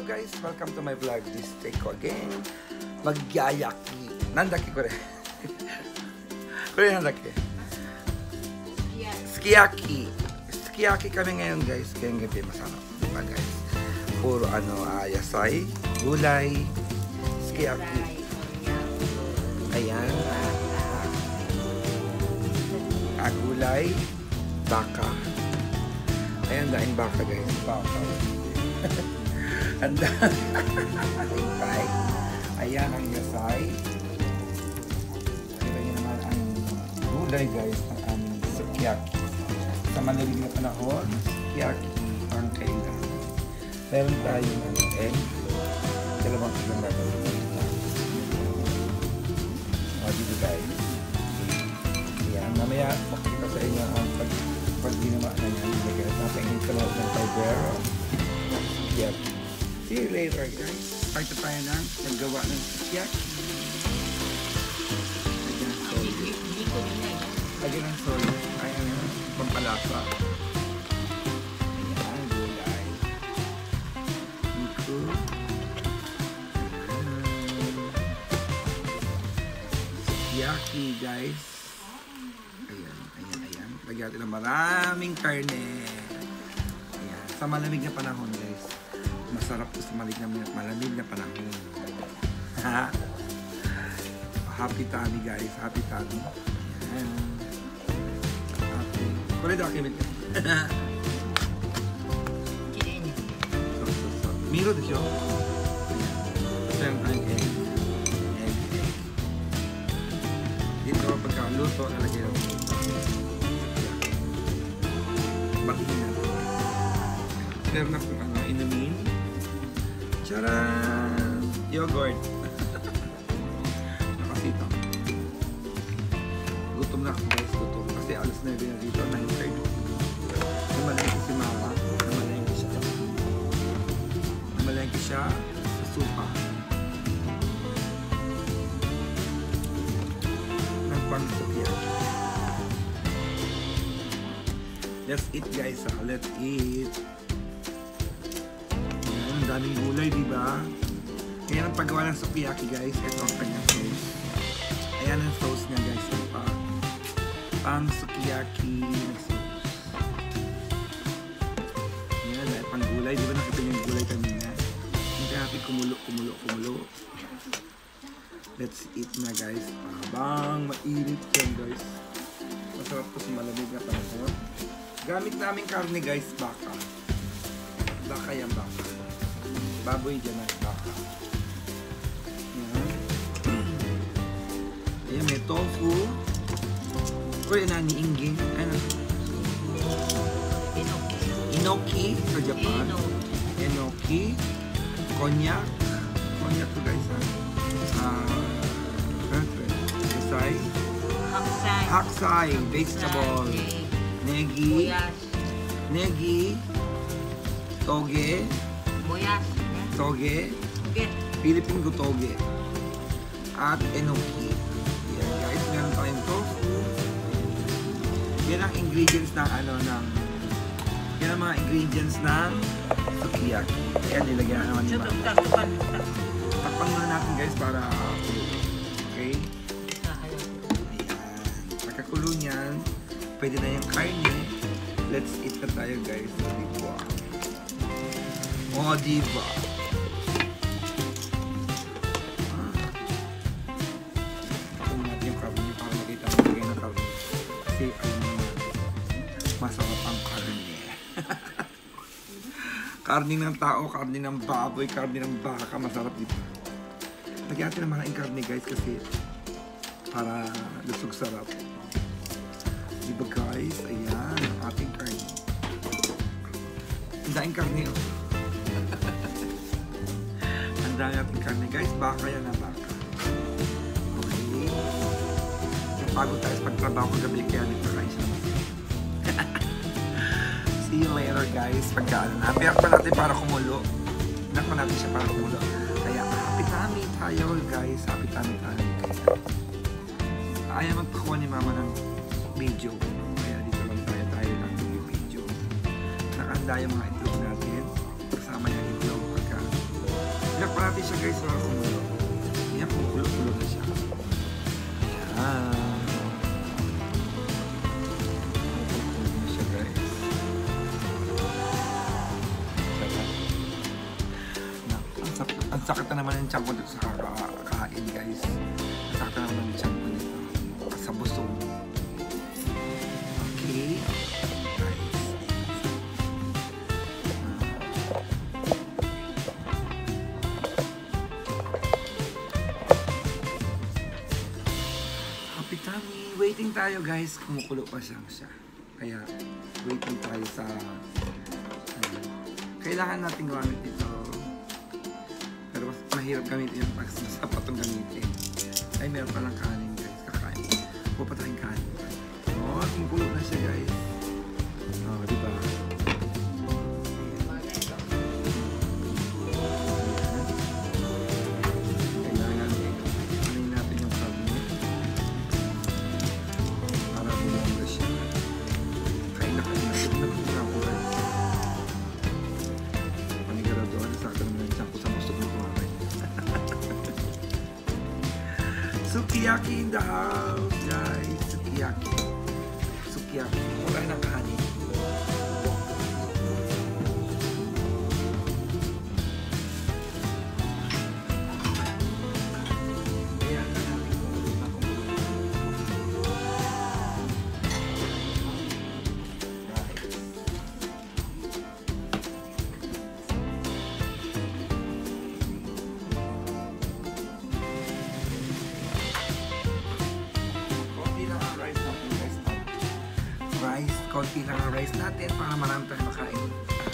guys, welcome to my vlog. This take ko again. Magyayaki. Nandaki ko rin. Kore nandaki? Sukiyaki. Sukiyaki kami ngayon guys. Kayang gabi masarap. Diba guys? Puro yasay, gulay, sukiyaki. Ayan. Gulay, baka. Ayan, daing baka guys. Baka. Anda. Ayan ang yasay. Ayan naman ang gulay guys ng aming sukiyaki. Sa malamig na panahon, sukiyaki ang kailangan. Meron tayong egg. Dalawang ilang gagawin. Dito guys. Ayan, mamaya makikita sa inyo ang pag-ginawa na yan. Napaingin sa lahat ng fiber. Sukiyaki. See you later guys. Start na tayo ng naggawa ng sukiyaki. Lagyan ng soy. Lagyan ng soy. Ay, pampalasa. Ayan, gulay. Ito. Sukiyaki guys. Ayan. Lagyan natin ng maraming karne. Ayan. Sa malamig na panahon guys. Masarap po sa malamig na panahon. Ha? Happy tummy guys. Happy tummy. Ayan. Happy. Kulit ako kimit ka. Miro de siya. Ito yung egg. Dito pagkaluto, nalagay lang. Batiin na. Meron na kung inumin. Tcharan! Yogurt. Nakasita. Gutom na ako guys, gutom. Kasi alas 9 na dito, 9:30. Namalengke si mama. Namalengke siya sa supa. Sukiyaki. Let's eat guys, let's eat. Ayan, ang daming gulay, diba? Ayan ang paggawa ng sukiyaki guys. Ito ang kanyang sauce. Ayan ang sauce niya guys. Pang sukiyaki na sauce. Ayan, dahil pang gulay. Diba nakita niyo yung gulay kanina? Hindi natin kumulo. Let's eat na guys. Habang mainit yan guys. Masarap po sa malamig na panahon. Gamit namin karne guys, baka. Baka yan, baka. Baboy dyan na, baka. Ayan, may tofu. O yan na, niingging. Ano? Enoki sa Japan. Enoki. Konyak. Konyak to guys ha. Haksay, vegetable, negi, toge, Philippine toge, at enoki. Yan guys, meron tayong tofu. Yan ang ingredients ng yan ang mga ingredients ng sukiyaki. Ayan, nilagyan naman ni mama. Takpan muna natin guys para okay. Pagkakulo niyan, pwede na yung karne. Let's eat na tayo guys. Diba? Oh, diba? Takpan natin yung karne para makita mo kayo na karne. Kasi masarap ang karne. Karne ng tao, karne ng baboy, karne ng baka, masarap dito. Lagyan natin ng maraming karne guys kasi para lusog sarap. Diba guys? Ayan, ang ating karne. Ang daing karne oh. Ang dami ating karne guys. Baka yan na baka. Okay. Napagod tayo sa pagtrabaho kagabi kaya dito guys. See you later guys. Pagkaan na. Piyak pa natin para kumulo. Piyak pa natin siya para kumulo. Kaya happy tummy tayo guys. Happy tummy tayo. Ayaw magpakuha ni mama ng video. Kaya dito lang tayo lang yung video. Nakahanda yung mga itlog natin. Kasama yung itlog pagka Iyak pa natin siya guys para kumulo. Iyak, kumukulo-kulo na siya. Ayan. Kumukulo na siya guys. Ang sakit na naman yung tiyan ko dito sa kakain guys. Ang sakit na naman yung tiyan ko dito. Sa busog. Okay. Happy tummy. Waiting tayo guys. Kumukulo pa siya. Kaya waiting tayo sa kailangan natin gawin dito. Pero mas mahirap gamitin yung pag sapat itong gamitin. Ay, meron palang kanin guys. Kakain. Huwag pa tayong kanin. Oo, kumukulo na siya guys. Oo, diba? Kailangan kanin natin yung cabinet. Para bumongga siya. Kain na kain na. Nagkukura ko guys. Panigurado na sa akin naman siyang sa musok ng kumain. Sukiyaki in the house, guys. Sukiyaki. Sukiyaki. Wala ng kanin. Ayan na natin kung ano konti lang ang rice natin para marami tayong makain.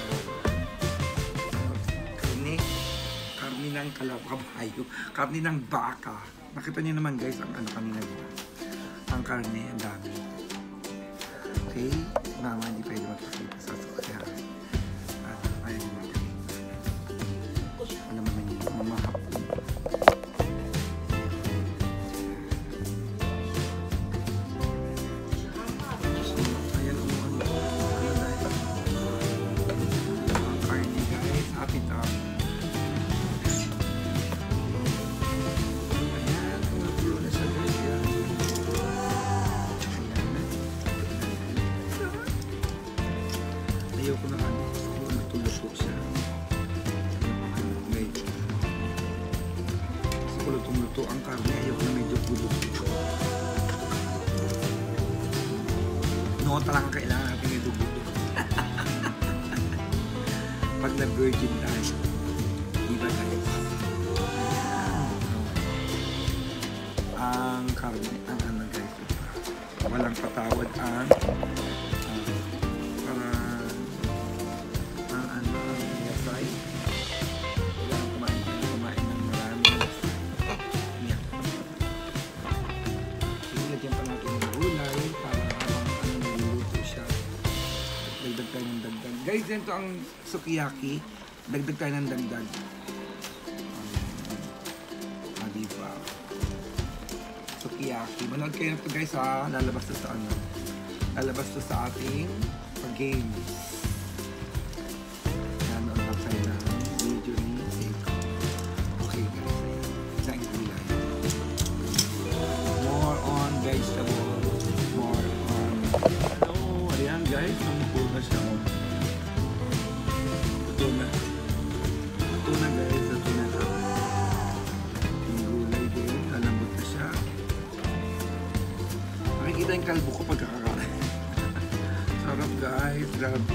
Karne ng kalababayo, karne ng baka. Nakita niyo naman guys ang ano kanina diba? Ang karne, ang dami. Okay, mama hindi pwede magpakita sa kaya ayaw natin. Alam naman yun, mamahapon. Ayaw ko na ano, kung natulog ko siya. Medyo. Kasi kung lutong-luto ang karne, ayaw ko na medyo dugo-dugo. Noon talaga kailangan natin may dugo-dugo. Pag na-virgin tayo. Diba guys? Ang karne, ang ano guys. Walang patawad ang guys, dito ang sukiyaki. Dagdag tayo ng dagdag. Diba? Sukiyaki. Manood kayo na ito guys ha. Lalabas to sa ano. Lalabas to sa ating games. Nanood na tayo ng video ni Seiko. Okay guys. Isang gulay. More on vegetables. More on ano. Ayan guys. Namukuha na siya. Ito na guys, ito na yung gulay din, lalambot na siya. Makikita yung kalbo ko pagkakakain. Sarap guys, grabe.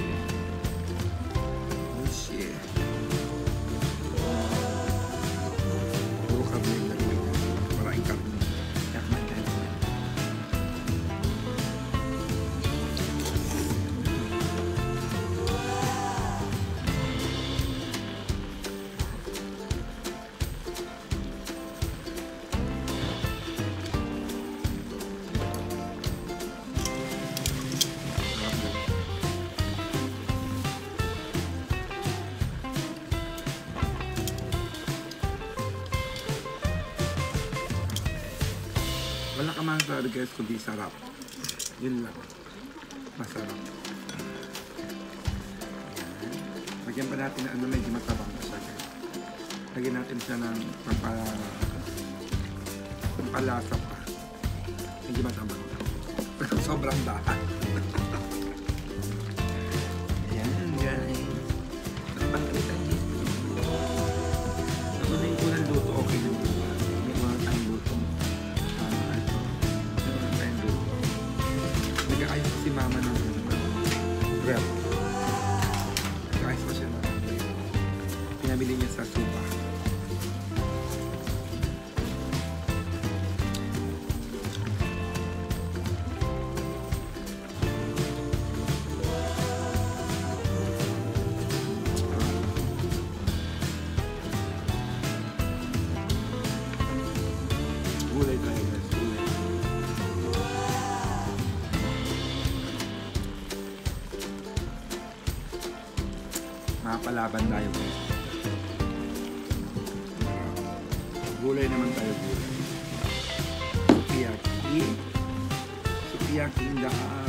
Oh shit. Puro karne yung nagulay. Maraming karne. Kaya kumain tayo naman. Wala ka man sa guys kundi sarap. Yun lang. Masarap. Ayan. Lagyan pa natin na ano medyo matabang na siya guys. Lagyan natin siya ng pampalasa pa. Hindi matamang. Pero sobrang dahan. Ayan guys. Napangalitan niya. Ako na yung unang luto, okay na luto. May mga tayong luto. May mga tayong luto. Nag-aayos ko si mama ng rep. Nag-aayos ko siya ng rep. Pinabili niya sa supa. Gulay tayo guys, gulay. Makapalaban tayo guys. Gulay naman tayo, gulay. Sukiyaki. Sukiyaki in the